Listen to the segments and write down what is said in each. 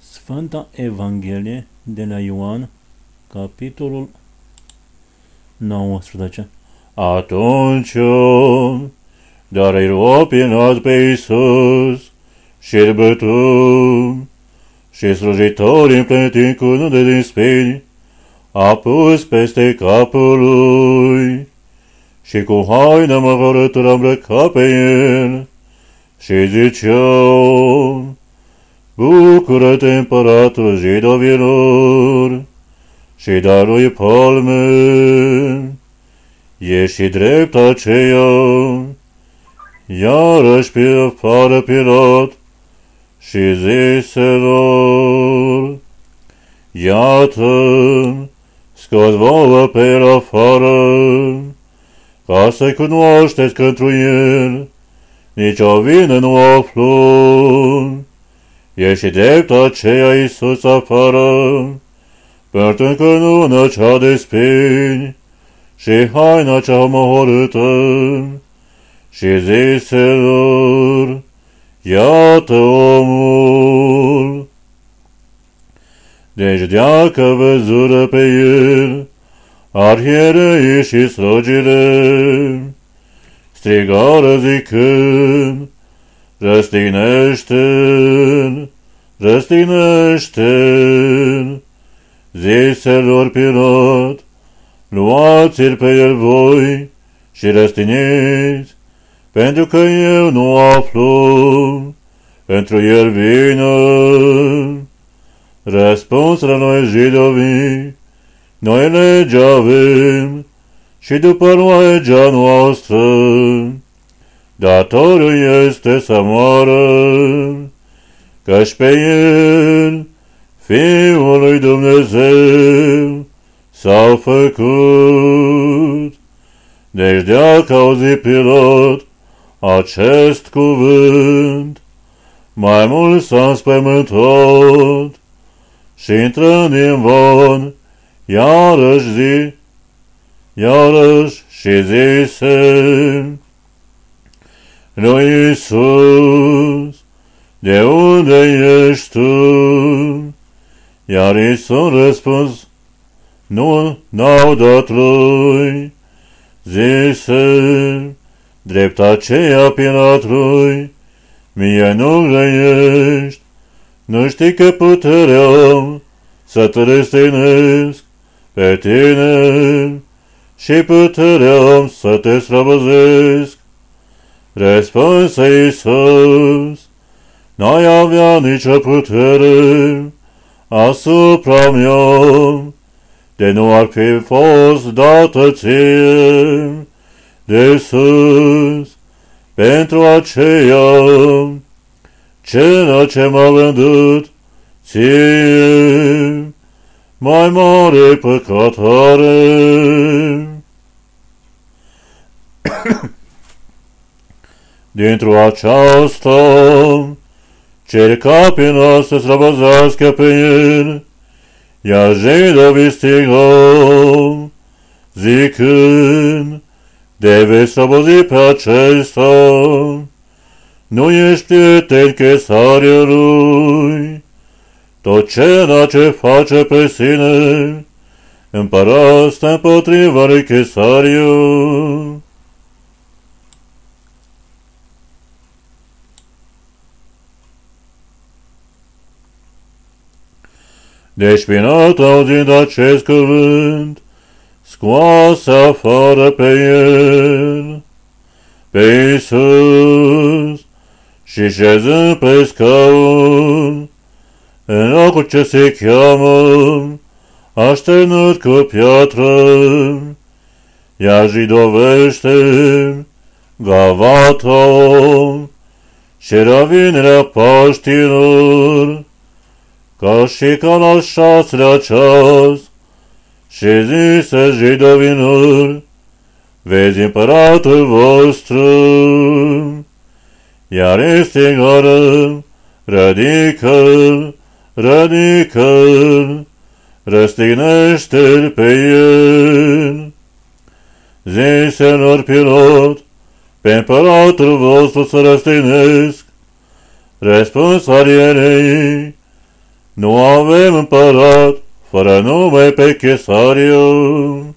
Sfânta Evanghelie de la Ioan, capitolul 19. Atunci, dar îi lua Pilat pe Iisus și-l bătu, și slujitorii împletind cu nude din spini a pus peste capul lui și cu haina măvărătură îmbrăca pe el și ziceau: Bucură-te, împăratul jidovilor, și da lui palme. E și drept aceea. Iarăși pe afară Pilat și zise lor: Iată, scot vouă pe el afară, ca să-i cunoașteți că întru el nici o vină nu aflu. E și drept aceea Iisus afară, părtând cănuna cea de spini și haina cea omorâtă, și zise lor: Iată omul. Deci deacă văzură pe el arhierei și slugile, strigară zicând: Răstignește-l, răstignește-l. Zise lor Pilat: Luați-l pe el voi și răstigniți, pentru că eu nu aflu întru el vină. Răspuns la noi jidovii: Noi legea avem și după legea noastră datoriu este să moară, căci pe el, Fiul lui Dumnezeu, s-a făcut. Deci dacă auzi Pilat acest cuvânt, mai mult s-a înspăimântat și intrând în van, iarăși și zise lui Iisus: De unde ești tu? Iar Iisus răspuns: N-au dat lui. Zise: Drept aceea Pilatului, mie nu grăiești, nu știi că puterea am să te răstignesc pe tine și puterea am să te slăbăzesc. Răspunse Iisus: N-ai avea nicio putere asupra mea, de nu ar fi fost dată ție de sus. Pentru aceea, cel ce m-a vândut ție, mai mare păcat are. Dintr-o aceasta, cerca Pilat să slăbăzească pe el, iar jidovii strigau, zicând: De vei slăbăzi pe acesta, nu ești prieten Chesariului. Tot ceea ce face pe sine, împărat stă împotriva lui Chesariu. Deci Pilat, auzind acest cuvânt, scoase afară pe el, pe Iisus, și șezând pe scaun, în locul ce se cheamă Așternut cu piatră, iar jidovește Gavata, și ravinerea Paștilor, ca și ca la 6-lea ceas, și zise jidovilor: Vezi împăratul vostru. Iar este gară: Rădică-l, rădică-l, răstignește-l pe el. Zise lor Pilat: Pe împăratul vostru să răstignesc. Răspuns arierei: Nu avem împărat fără nume pe Chesariu.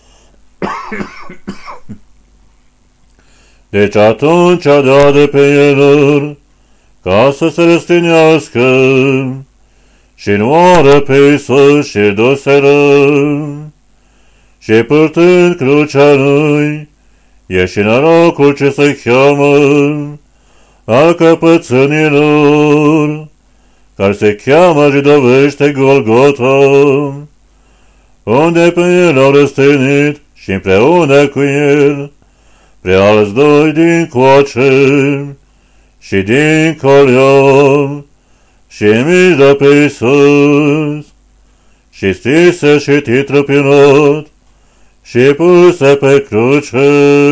Deci atunci a dat de pe el ca să se răstinească și nu oară pe Iisus și duseră. Și purtând crucea lui, ieși în locul ce se cheamă al căpățânilor, care se cheamă jidovește Golgota, unde pe el au răstenit și împreună cu el pre alți doi din coace și din colion și în mijloc pe Iisus și strise și titrupinat și puse pe cruce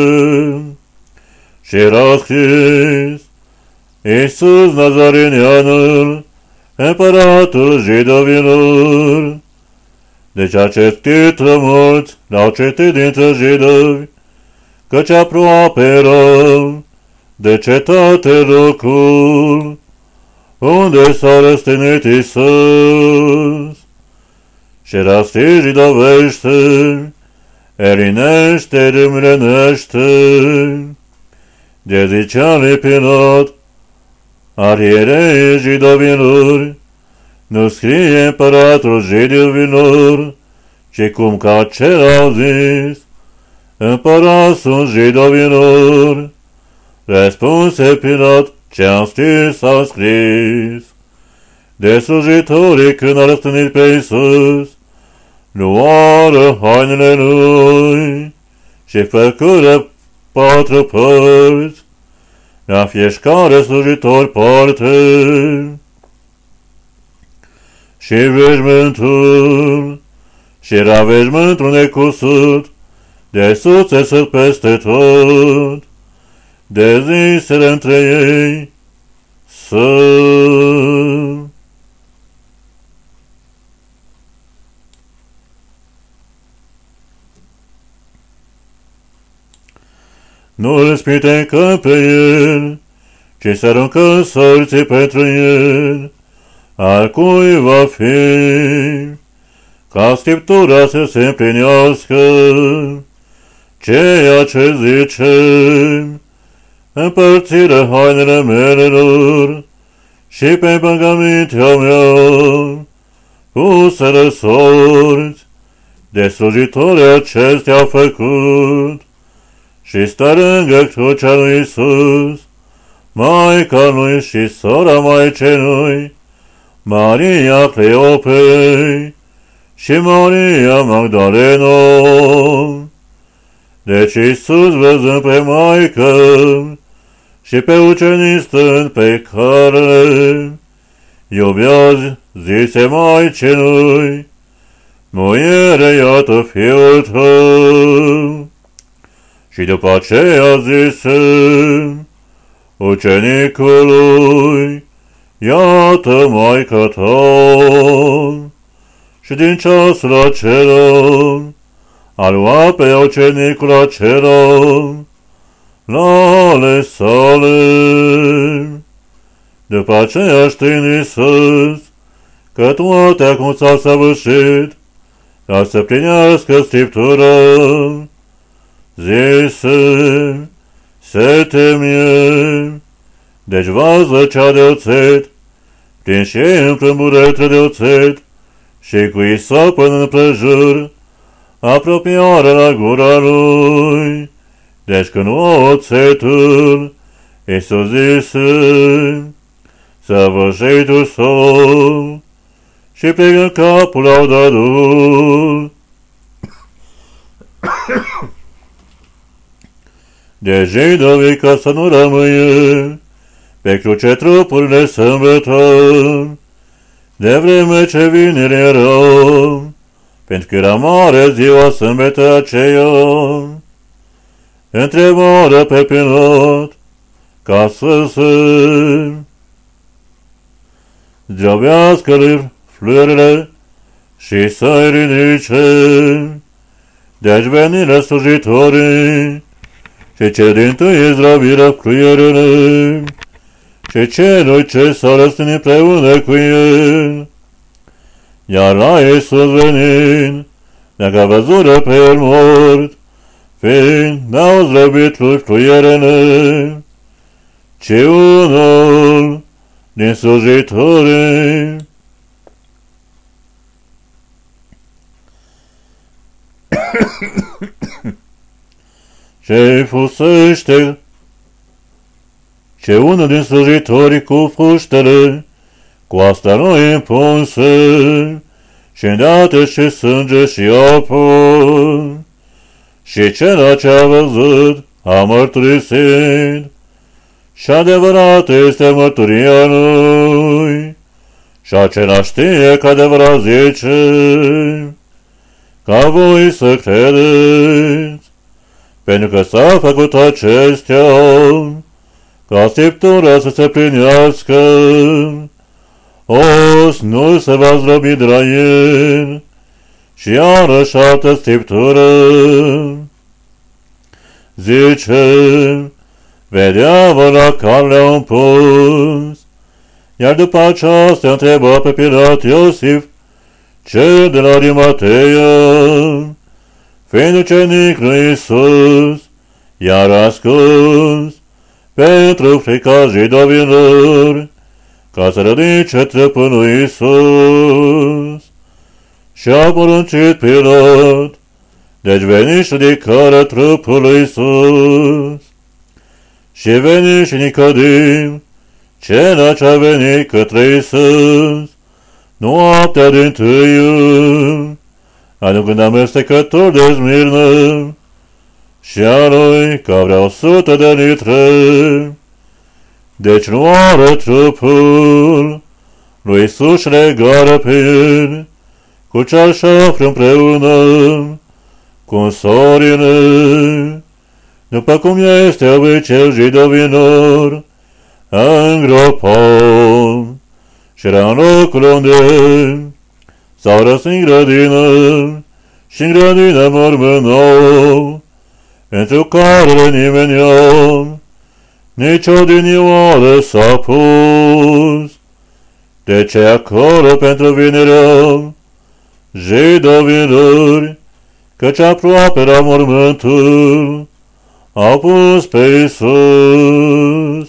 și era scris: Iisus Nazarenianul, împăratul jidovilor. Deci acest titlu mulți l-au citit dintre jidovi, căci aproape era de cetate locul unde s-a răstignit Iisus. Și rastii jidovește, elinește, râmlenește, de zicea lui Pilat, arhierei jidovilor, nu scrie împăratul jidovilor, ci cum că acela au zis, împărat sunt jidovilor. Răspunse Pilat, ce-am scris s-a scris. De slujitorii când a răstignit pe Iisus, luară hainele lui și făcură 4 părți, la fiecare slujitor parte, și veșmântul, și era veșmântul necusut, de sus țesut peste tot, de zisele între ei să... Nu îl spitecă pe el, ci se aruncă sorții pentru el, al cui va fi, ca Scriptura să se împlinească, ceea ce zice, împărțire hainele melelor și pe împăcămintea mea, puseră sorți, de slujitori acestea au făcut, și stă lângă crucea lui Iisus, Maica lui și sora Maicii lui, Maria Cleopei și Maria Magdalena. Deci Iisus, văzând pe Maică și pe ucenici stând pe care iubea, zise Maicii lui, Muiere, iată fiul tău. Și după aceea zise ucenicului, iată Maica ta. Și din ceasul acela a luat pe ucenicul acela la ale sale. După aceea știind Iisus că toate acum s-au săvârșit, ca să plinească Scriptura, zise, se temie, deci vază cea de oțet, prin și împrămburetre de oțet, și cu isop în împrejur, apropiară la gura lui. Deci când oțetul, Iisus zise, săvârșitul său, și plecând capul au dat-ul. De jidovii ca să nu rămâie pe cruce trupurile sâmbătă, de vreme ce vineri era, pentru că era mare ziua sâmbătă aceea, întrebară pe Pilat ca să se zdrobească flările și să-i ridice. Deci veniră slujitorii și ce dintâi zdrobirea fluierele și celui ce s-a răstignit împreună cu el iar la Iisus venind, dacă văzură pe el mort, fiind n-au zdrăbit fluierele, ci unul din slujitorii ce fusește, ce unul din slujitorii cu puștele, cu asta nu impunse, și îndată și sânge și apă, și cel ce a văzut a mărturisit, și adevărat este mărturia lui, și acela știe că adevărat zice, ca voi să credeți, pentru că s-a făcut acestea, ca Scriptura să se plinească, os nu se va zdrobi de la el, și iarăși altă Scriptură zice, vedea vă la calea un pus, iar după aceasta întreba pe Pilat Iosif, cel de la Arimatea, fiind ucenic lui Iisus, iar ascuns, pentru frica jidovilor, ca să ridice trupul lui Iisus. Și-a poruncit Pilat, deci veni și ridicară trupul lui Iisus. Și veni și Nicodim, cel ce-a venit către Iisus, noaptea dintâiu, aducând amestecător de smirnă, și a lui ca vreo 100 de litre. Deci luară trupul lui Iisus legară pe el, cu ceașafră împreună, cu sorile, după cum este obiceiul jidovilor, îngropat, și era în locul unde s-au răs în grădină, și în grădină mormânau, pentru care nimeni nici o dinioară s-a pus. De ce acolo pentru vinerea jidovilor, căci aproape la mormântul a pus pe Iisus.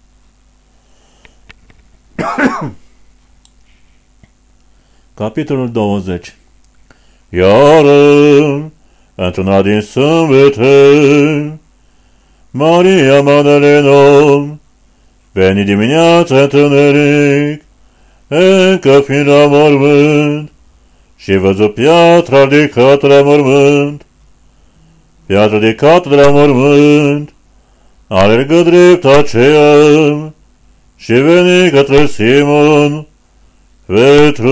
Capitolul 20. Iar într-una din sâmbete, Maria Magdalena veni dimineața întuneric, încă fiind la mormânt, și văzu piatra ridicată la mormânt. Piatra ridicată de la mormânt alergă drept aceea și veni către Simon Petru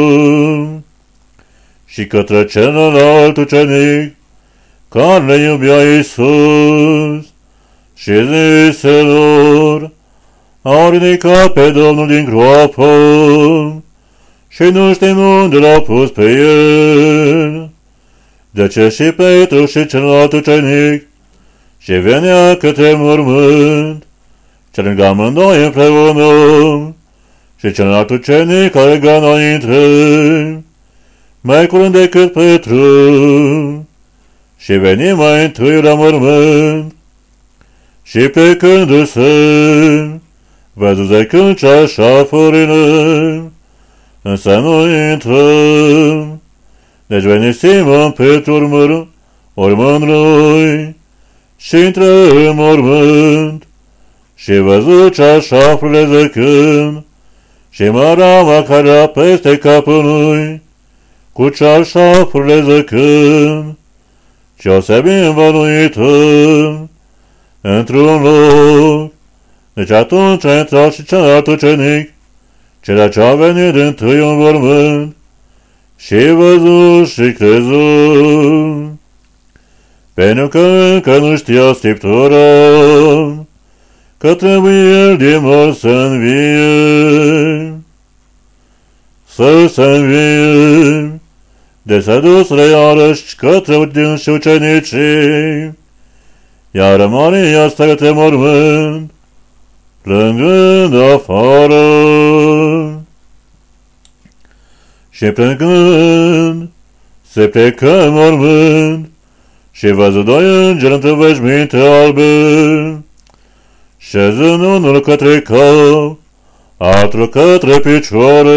și către celălalt ucenic care le iubea Iisus și zise lor, au ridicat pe Domnul din groapă și nu știm unde l-au pus pe el. De ce și Petru și celălalt ucenic și venea către mormânt, ce lângă amândoi împreună, și celălalt ucenic care ga înainte, mai curând decât Petru, și veni mai întâi la mormânt, și plecându-se, văzu zăcând ceașafurile, însă nu intră. Deci veni Simon Petru urmând lui, și intră în mormânt, și văzu ceașafurile zăcând, și marama care era peste capul lui, cu ceașafurile zăcând, și o sebi învăluită într-un loc. Deci atunci a intrat și celălalt ucenic, cel ce a venit dintâi în mormânt, și văzut și crezut, pentru că încă nu știa Scriptura, că trebuie el din morți să învie. Să se învie, de s-a dus iarăși către dânsi ucenicii, iar Maria stă către mormânt, plângând afară. și plecând, se plecă în mormânt, și văzut doi îngeri într-o veșminte albă, șezând unul către cap, altul către picioare,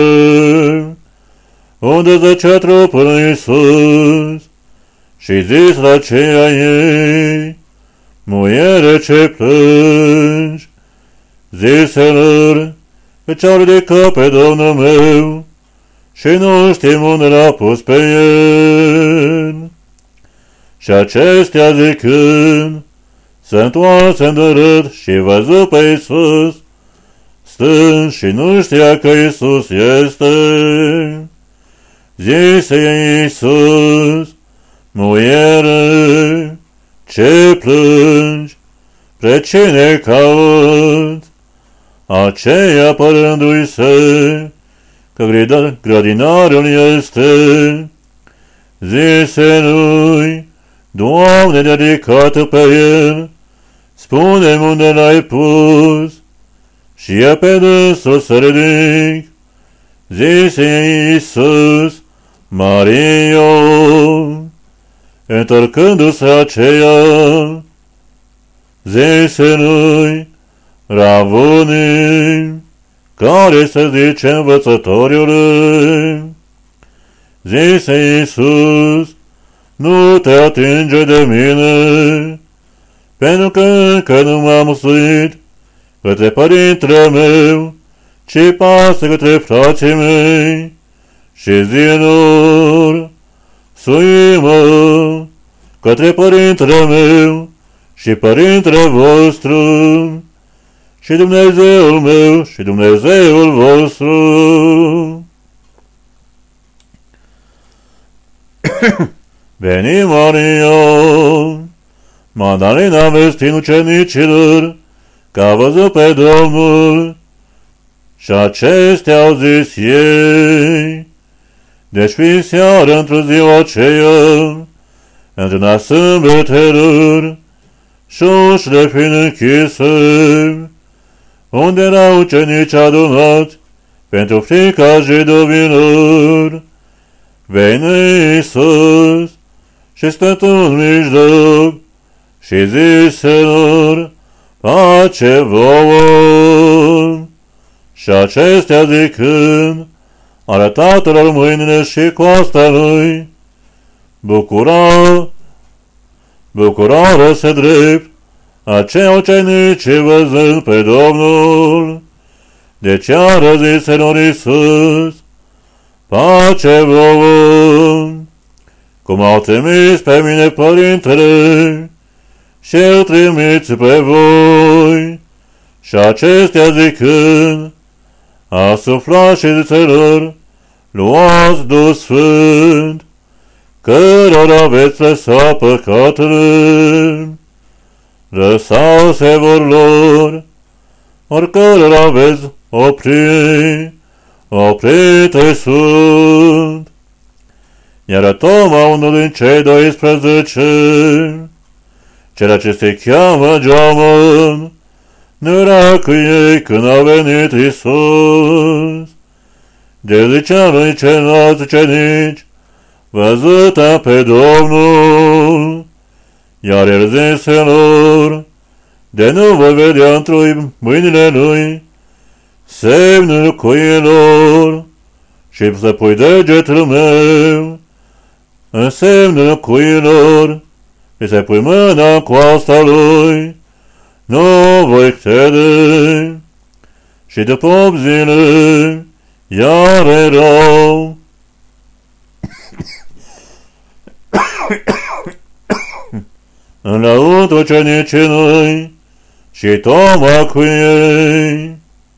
unde zăcea trupul lui Iisus, și zis la aceia ei, muiere ce plângi, ziselor, căci au ridicat pe Domnul meu, și nu știm unde l-a pus pe el. Și acestea zicând, se întoarse îndărât și văzut pe Iisus, stând și nu știa că Iisus este. Zise Iisus, muiere, ce plângi, pre cine cauți? Aceea părându-i se, că grădinarul este, zise lui, Doamne, dedicat pe el, spune-mi unde l-ai pus, și e pe dânsul să ridic. Zise Iisus, Mario, întorcându-se aceea, zise lui, Ravuni, care se zice învățătorule. Zise Iisus, nu te atinge de mine, pentru că încă nu m-am suit către părintele meu, ci pasă către frații mei, și zilor, suimă către părintele meu și părintele vostru, și Dumnezeul meu și Dumnezeul vostru. Veni Maria, Magdalena vestind ucenicilor, că a văzut pe Domnul, și acestea au zis ei. Deci fi seară într-o ziua aceea, într-una sâmbetelor, și ușile fiind închise, unde erau ucenici adunați pentru frica jidovilor, veni Iisus și stătu în mijloc și ziselor, pace vouă. Și acestea zicând, arătatelor mâinile și coasta lui, bucurară-se drept, aceia ucenici văzând pe Domnul. De ce a răziselor Iisus, pace vouă, cum au trimis pe mine Părintele, și El trimiți pe voi. Și acestea zicând, a suflat și ziselor, luați Duh Sfânt, cărora aveți lăsat păcatele. Lăsau-se vor lor, oricărora aveți oprite sunt. Iar Toma, unul din cei 12, cel ce se cheamă Geamăn, nu era cu ei când a venit Iisus. De zicea lui ceilalți ucenici, văzut-am pe Domnul. Iar el zise lor, de nu voi vedea într-o mâinile lui semnul cuiilor, și să pui degetul meu în semnul cuiilor, și să pui mâna în coasta lui, nu voi crede. Și după 8 zile, iar erau înăuntru ucenicii lui și Toma cu ei.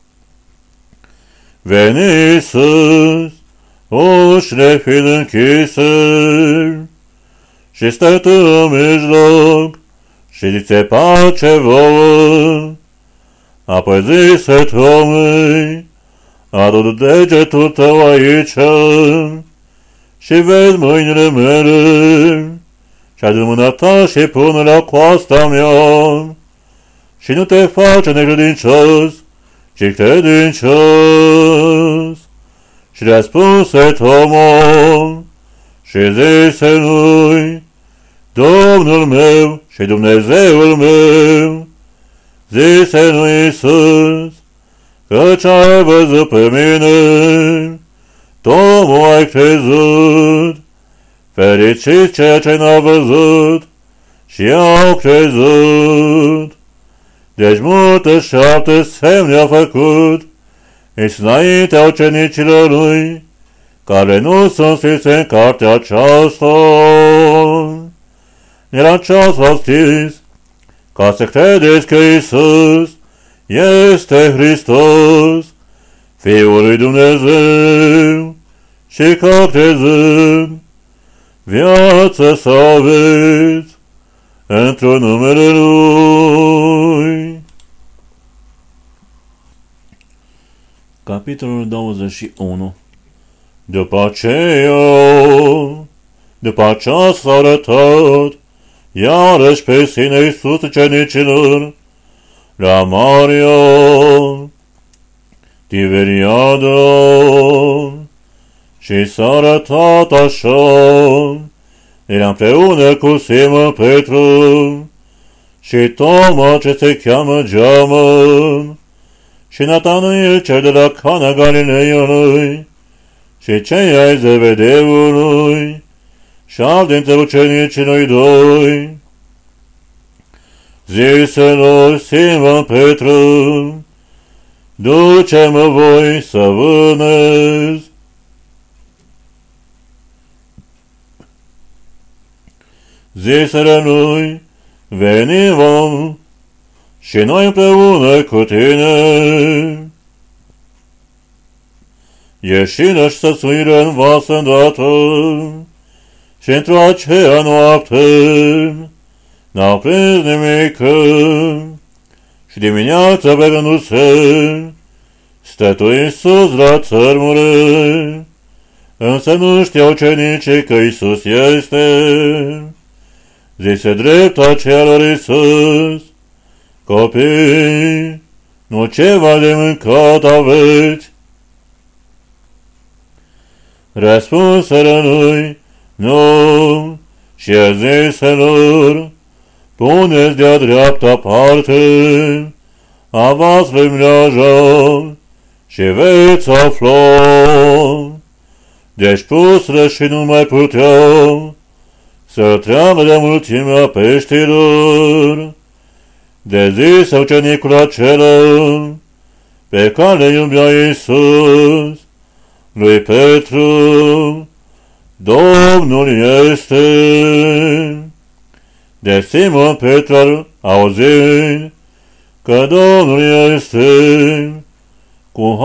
Veni Iisus, ușile fiind închise, și stătu în mijloc, și zice, pace vouă. Apoi zise Tomei, adu degetul tău aici, și vezi mâinile mele, și adu mâna ta și pune la coasta mea, și nu te face necredincios, ci credincios. și răspunse Toma și zise lui, Domnul meu și Dumnezeul meu, zise lui Iisus, căci ai văzut pe mine, Toma ai crezut, fericit ceea ce n-a văzut și au crezut. Deci multe 7 semne a făcut Iisus înaintea ucenicilor lui, care nu sunt scrise în cartea aceasta. Iar aceasta a scris, ca să credeți că Iisus este Hristos, Fiul lui Dumnezeu, și că crezând, viața să aveți într-un numele Lui. Capitolul 21. După aceea s-a arătat iarăși pe sine Iisus ucenicilor la Maria Tiberiada și s-a arătat așa, era împreună cu Simon Petru și Toma ce se cheamă Geamă și Natanael cel de la Cana Galileului și cei ai Zebedeului și al dintre ucenicii lui 2. Zise lor Simon Petru, duce-mă voi să vânez. Ziseră lui, veni vom și noi împreună cu tine. Ieșină și să suiră în vasă îndată și într-o aceea noapte n-au prins nimic și dimineața plecându-se, stătu Iisus la țărmure, însă nu știau ucenicii că Iisus este. Zise drept aceea lor Iisus, copii, nu ceva de mâncat aveți? Răspunseră lui, nu, și el zise lor, puneți de-a dreapta parte a voastră mreaja și veți afla. Deci puseră și nu mai puteau să treacă de mulțimea peștilor. De zise ucenicul acela, pe care iubea Iisus, lui Petru, Domnul este. De Simon Petru auzind că Domnul este, cu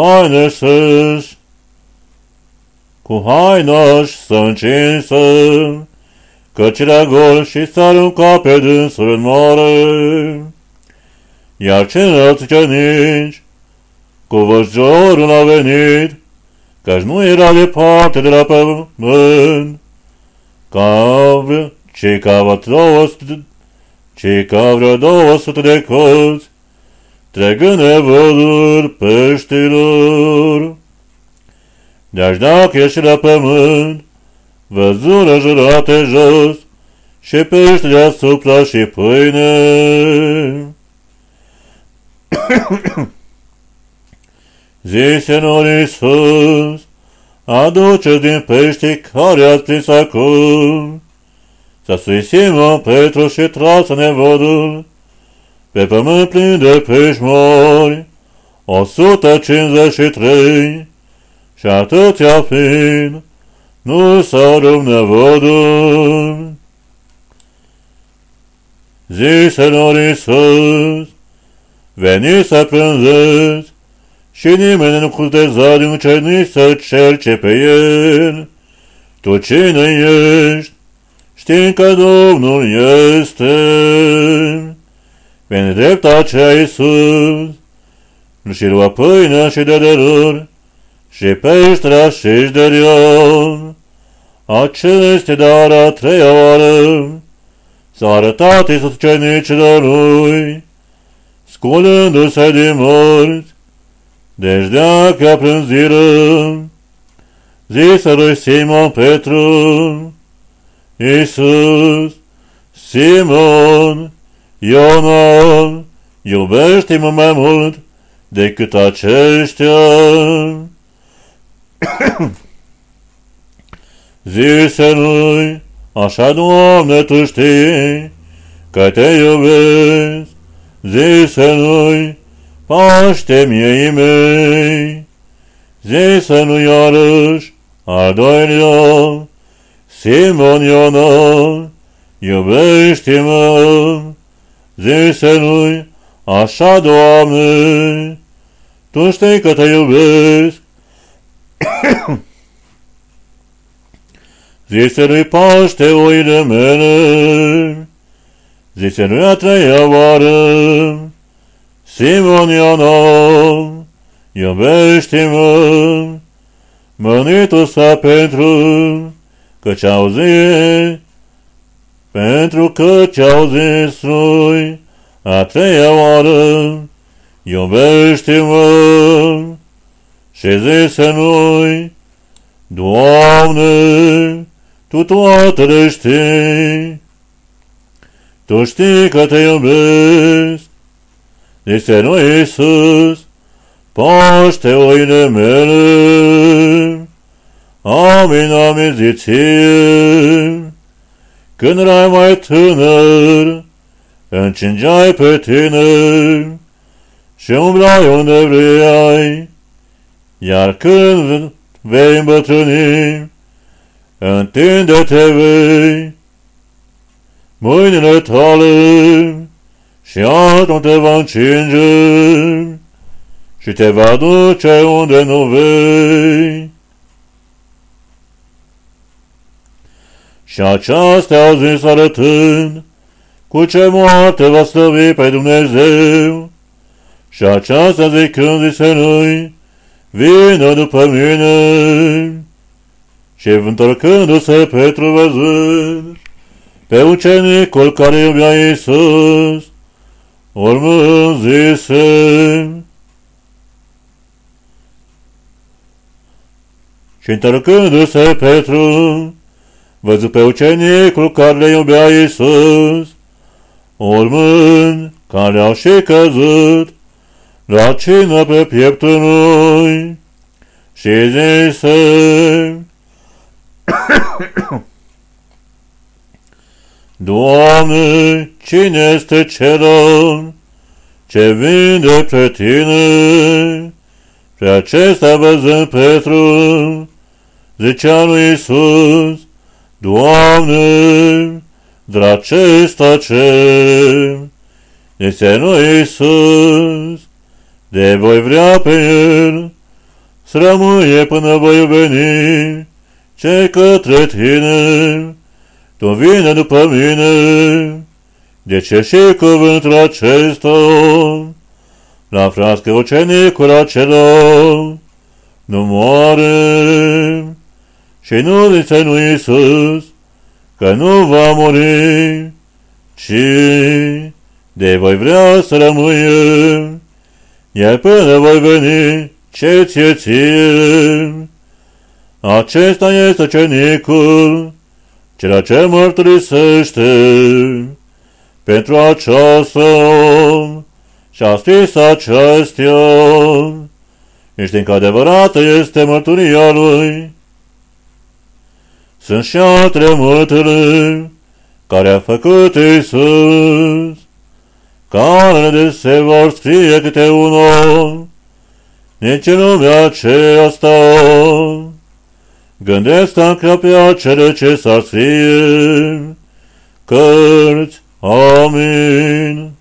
haina-și să încinsă, căci era gol și s-a aruncat pe dânsul în mare. Iar ceilalți ucenici, cu văzorul a venit, căci nu era departe de la pământ, ci ca vreo 200 de coți, trecând nevăzuri peștilor. Deci dacă ieși la pământ, văzură jurate jos și pește deasupra și pâine. Zise lor Iisus, aduceți din peștii care ați prins acum. S-a suit Simon Petru și trasă nevodul pe pământ plin de pești mari, 153, și atâția fiind, nu s-a rupt nevodul. Zise lor Iisus, veniți să prânzeți, și nimeni nu cuteza din ucenici să cerce pe el. Tu cine ești? Știm că Domnul este. Veni drept aceea Iisus, și lua pâinea și de lor, și peștera și-și dărea. Aceste dar a treia oară s-a arătat Iisus ucenicilor lui, sculându-se din morți. Deci dacă prânziră, zise lui Simon Petru: Iisus, Simon, Iona, iubește-mă mai mult decât aceștia? Zise lui: Așa, Doamne, Tu știi că Te iubesc. Zise lui: Paște-mi ei mei. Zise lui iarăși al doilea: Simon Iona, iubește-mă. Zise lui: Așa, Doamne, Tu știi că Te iubesc. Zise lui: Paște oile mele. Zise lui a treia oară: Simon Iona, iubește-mă. Mănitul s-a pentru că ce-au zis lui a treia oară: iubește-mă. Și zise lui: Doamne, Tu toate le știi. Tu știi că Te iubesc. Zise lui Iisus: Paște oile mele. Amin, amin, ziție, când erai mai tânăr, încingeai pe tine și umblai unde vrei, iar când vei îmbătrâni, întinde-te vei mâinile tale și atunci te va încinge și te va duce unde nu vei. Și aceasta au zis arătând cu ce moarte va slăvi pe Dumnezeu. Și aceasta zicând zise lui: Vină după mine. Și întorcându-se Petru văzând pe ucenicul care iubea Iisus, urmând zise: Și întorcându-se Petru văzut pe ucenicul care le iubea Iisus, urmând care au și căzut la cină pe pieptul lui, și zise: Doamne, cine este cel ce vinde pe Tine? Pe acesta văzând Petru, zicea lui Iisus: Doamne, dar acesta ce? Zise lui Iisus: de voi vrea pe el să rămâie până voi veni, ce către Tine, Tu vine după mine. De ce și cuvântul acesta l-a frască ucenicul acela nu moare. Și nu zise lui Iisus că nu va muri, ci de voi vrea să rămâie, iar până voi veni, ce ție. Acesta este ucenicul, cel ce mărturisește pentru aceasta și-a scris acestea. Și știm că adevărată este mărturia lui. Sunt și alte mărturii care a făcut Iisus, care se vor scrie câte unul, nici în lumea aceasta. Gândesc încă pe acele ce s-ar scrie cărți. Amin.